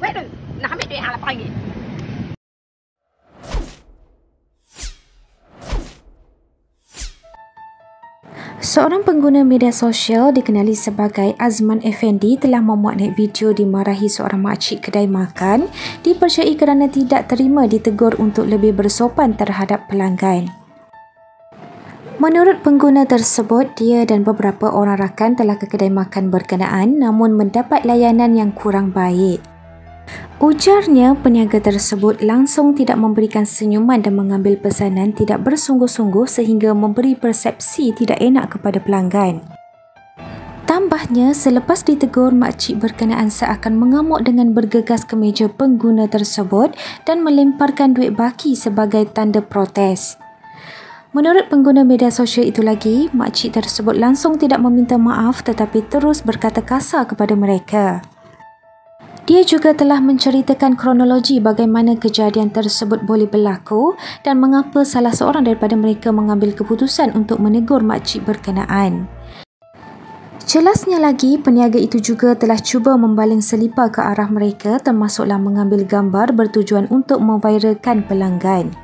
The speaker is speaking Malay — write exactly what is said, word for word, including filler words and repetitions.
duit tu. Nak ambil duit hang lapan ringgit. Seorang pengguna media sosial dikenali sebagai Azman Effendi telah memuat naik video dimarahi seorang makcik kedai makan dipercayai kerana tidak terima ditegur untuk lebih bersopan terhadap pelanggan. Menurut pengguna tersebut, dia dan beberapa orang rakan telah ke kedai makan berkenaan namun mendapat layanan yang kurang baik. Ujarnya, peniaga tersebut langsung tidak memberikan senyuman dan mengambil pesanan tidak bersungguh-sungguh sehingga memberi persepsi tidak enak kepada pelanggan. Tambahnya, selepas ditegur, makcik berkenaan seakan mengamuk dengan bergegas ke meja pengguna tersebut dan melemparkan duit baki sebagai tanda protes. Menurut pengguna media sosial itu lagi, makcik tersebut langsung tidak meminta maaf tetapi terus berkata kasar kepada mereka. Dia juga telah menceritakan kronologi bagaimana kejadian tersebut boleh berlaku dan mengapa salah seorang daripada mereka mengambil keputusan untuk menegur makcik berkenaan. Jelasnya lagi, peniaga itu juga telah cuba membaling selipar ke arah mereka termasuklah mengambil gambar bertujuan untuk memviralkan pelanggan.